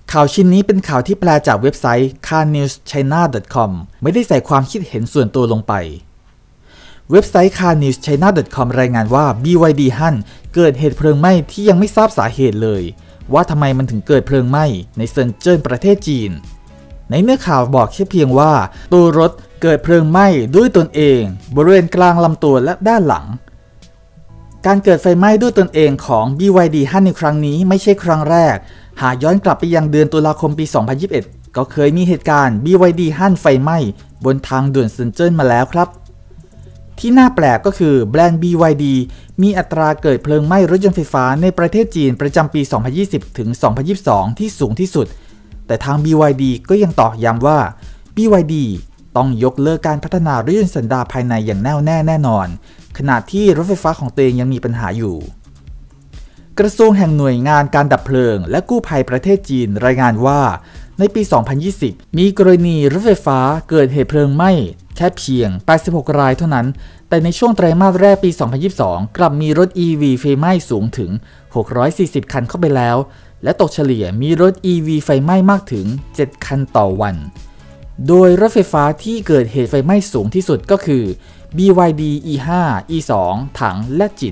ข่าวชิ้นนี้เป็นข่าวที่แปลจากเว็บไซต์ carnewschina.com ไม่ได้ใส่ความคิดเห็นส่วนตัวลงไปเว็บไซต์ carnewschina.com รายงานว่า BYD ฮั่นเกิดเหตุเพลิงไหม้ที่ยังไม่ทราบสาเหตุเลยว่าทำไมมันถึงเกิดเพลิงไหม้ในเซินเจิ้นประเทศจีนในเนื้อข่าวบอกแค่เพียงว่าตัวรถเกิดเพลิงไหม้ด้วยตนเองบริเวณกลางลำตัวและด้านหลังการเกิดไฟไหม้ด้วยตนเองของ BYD ฮั่นในครั้งนี้ไม่ใช่ครั้งแรกหากย้อนกลับไปยังเดือนตุลาคมปี 2021 ก็เคยมีเหตุการณ์ BYD ฮั่นไฟไหม้บนทางด่วนเซินเจิ้นมาแล้วครับที่น่าแปลกก็คือแบรนด์ BYD มีอัตราเกิดเพลิงไหม้รถยนต์ไฟฟ้าในประเทศจีนประจำปี 2020 ถึง 2022 ที่สูงที่สุดแต่ทาง BYD ก็ยังตอกย้ำว่า BYD ต้องยกเลิกการพัฒนารถยนต์สันดาปภายในอย่างแน่วแน่แน่นอนขณะที่รถไฟฟ้าของตัวเองยังมีปัญหาอยู่กระทรวงแห่งหน่วยงานการดับเพลิงและกู้ภัยประเทศจีนรายงานว่าในปี 2020 มีกรณีรถไฟฟ้าเกิดเหตุเพลิงไหม้แค่เพียง 86 รายเท่านั้นแต่ในช่วงไตรมาสแรกปี 2022 กลับมีรถ EV ไฟไหม้สูงถึง 640 คันเข้าไปแล้วและตกเฉลี่ยมีรถ EV ไฟไหม้มากถึง 7 คันต่อวันโดยรถไฟฟ้าที่เกิดเหตุไฟไหม้สูงที่สุดก็คือ BYD E5 E2 ถังและจิ๋น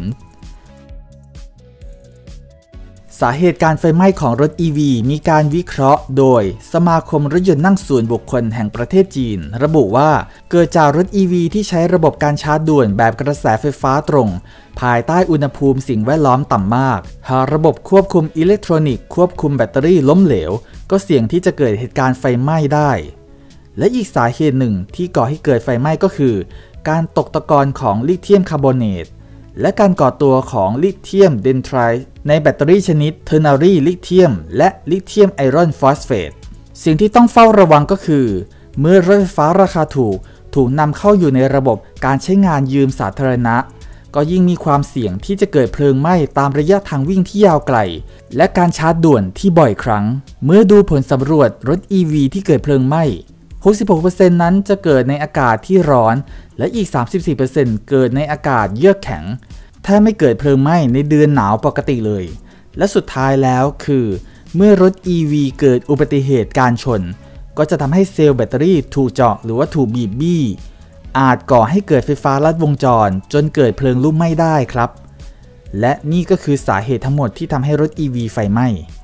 สาเหตุการไฟไหม้ของรถ EV มีการวิเคราะห์โดยสมาคมรถยนต์นั่งส่วนบุคคลแห่งประเทศจีนระบุว่าเกิดจากรถ EV ที่ใช้ระบบการชาร์จด่วนแบบกระแสไฟฟ้าตรงภายใต้อุณหภูมิสิ่งแวดล้อมต่ำมากหากระบบควบคุมอิเล็กทรอนิกส์ควบคุมแบตเตอรี่ล้มเหลวก็เสี่ยงที่จะเกิดเหตุการณ์ไฟไหม้ได้และอีกสาเหตุหนึ่งที่ก่อให้เกิดไฟไหม้ก็คือการตกตะกอนของลิเธียมคาร์บอเนตและการก่อตัวของลิเธียมเดนไทร์ในแบตเตอรี่ชนิดเทอร์นารีลิเธียมและลิเธียมไอรอนฟอสเฟตสิ่งที่ต้องเฝ้าระวังก็คือเมื่อรถไฟฟ้าราคาถูกนำเข้าอยู่ในระบบการใช้งานยืมสาธารณะก็ยิ่งมีความเสี่ยงที่จะเกิดเพลิงไหม้ตามระยะทางวิ่งที่ยาวไกลและการชาร์จด่วนที่บ่อยครั้งเมื่อดูผลสำรวจรถ EV ที่เกิดเพลิงไหม้ 66% นั้นจะเกิดในอากาศที่ร้อนและอีก 34% เกิดในอากาศเยือกแข็งแทบไม่เกิดเพลิงไหม้ในเดือนหนาวปกติเลยและสุดท้ายแล้วคือเมื่อรถ EV เกิดอุบัติเหตุการชนก็จะทำให้เซลล์แบตเตอรี่ถูกเจาะหรือว่าถูกบีบบี้อาจก่อให้เกิดไฟฟ้าลัดวงจรจนเกิดเพลิงลุกไหม้ได้ครับและนี่ก็คือสาเหตุทั้งหมดที่ทำให้รถ EV ไฟไหม้